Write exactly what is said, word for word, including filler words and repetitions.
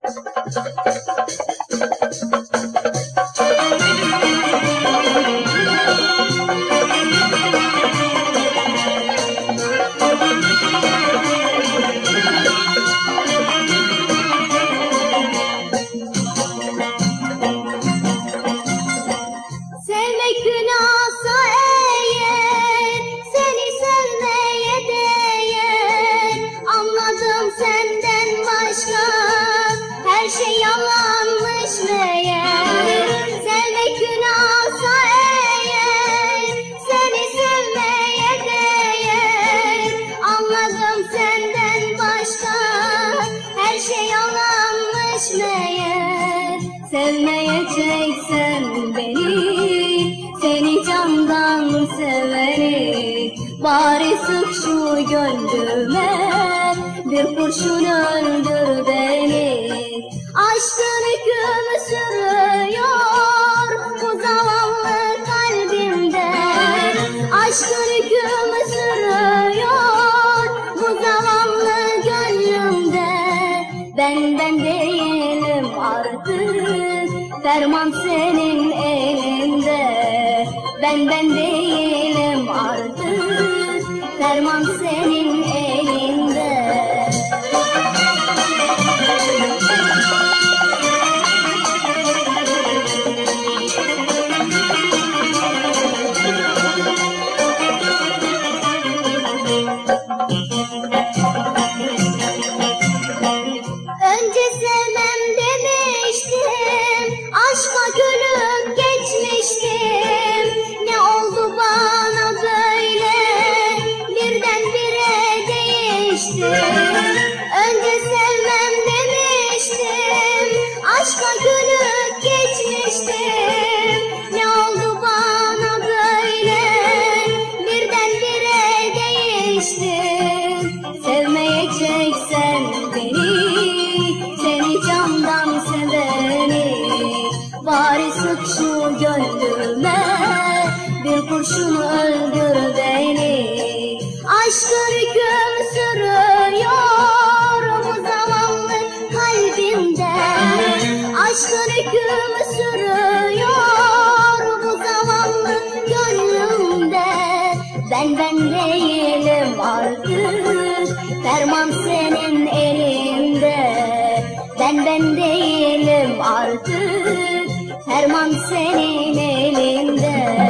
Sevmek günahsa eğer, seni sevmeye değer. Anladım senden başka her şey yalanmış meğer. Sevmek günahsa eğer, seni sevmeye değer. Anladım senden başka her şey yalanmış meğer. Sevmeyeceksen beni, seni candan seveni, bari sık şu gönlüme bir kurşun öldür beni. Aşkın hükmü sürüyor bu zavallı kalbimde. Aşkın hükmü sürüyor bu zavallı gönlümde. Ben ben değilim artık, ferman senin elinde. Ben ben değilim artık, ferman senin elinde. Önce sevmem demiştim, aşka gülüp geçmiştim. Ne oldu bana böyle, birdenbire değiştim. Önce sevmem demiştim, aşka gülüp geçmiştim. Ne oldu bana böyle, birdenbire değiştim. Sevmeyeceksen beni, seni candan seveni, bari sık şu gönlüme bir kurşun öldür beni. Aşkın hüküm sürüyor bu zavallı kalbimde. Aşkın hüküm sürüyor bu zavallı gönlümde. Ben ben değilim artık, ferman senin elinde. Ben ben değilim artık, ferman senin elinde.